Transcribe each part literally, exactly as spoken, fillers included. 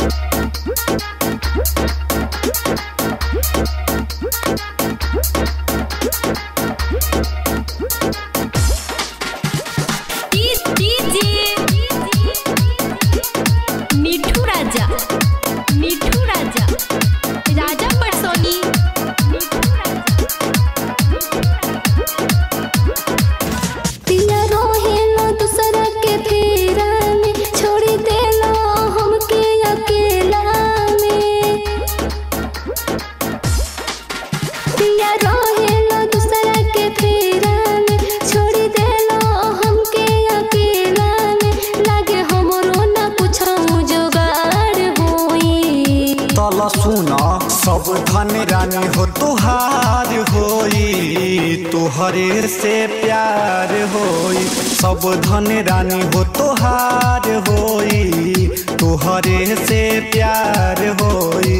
सुना सब धन रानी हो तुहार होई, तुहरे से प्यार होई। सब धन रानी हो तुहार होई, तुहरे से प्यार होई।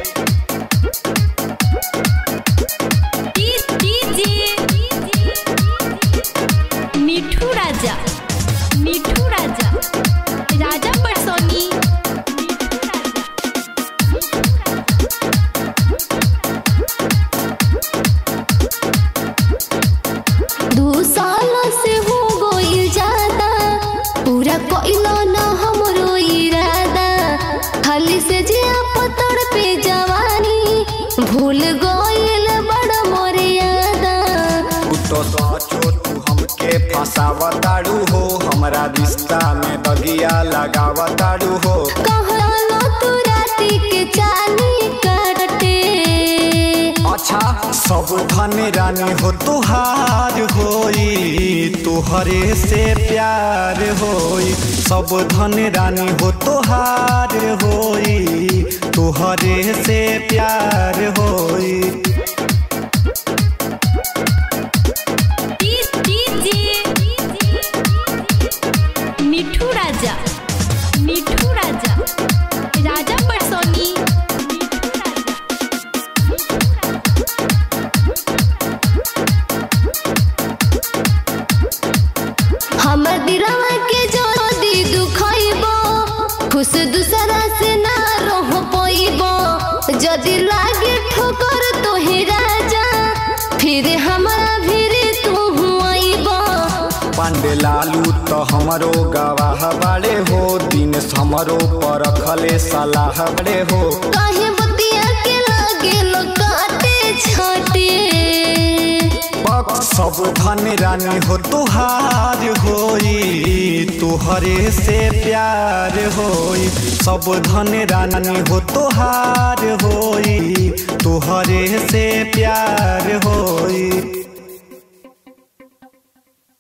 मिठू राजा, मिठू राजा, राजा परसोनी। दो साल से हो गइल ज्यादा, पूरा कइलो ना हमरो इरादा। खाली से जिया पतड़ पे जवानी, भूल गइल बड़ मर्यादा। तो सोचो तू हमके फसावताड़ू हो, हमरा रिश्ता में दगिया लगावताड़ू हो। कहलो तू राती के चानी काटे। अच्छा सब धन रानी हो तुहार होई, तुहरे से प्यार होई। सब धन रानी हो तुहार होई, तुहरे से प्यार होई। मिठू राजा, मिठू राजा, राजा परसोनी। हमर दिलवा के जो दी दुखइबो, खुश दूसरा से ना रह पइबो। जदी लागे ठोकर तोहे राजा, फिर हमरा फिर तू हुआइबो। पांडे लालू तो हमरो गवाह बाड़े हो, दिन हमरो पर रखले सलाह बड़े हो। काहे बतिया के लागे लो काटे छाटे। सब धन रानी हो तुहार होई, तुहरे से प्यार होई। सब धन रानी हो तुहार होई, तुहरे से प्यार होई।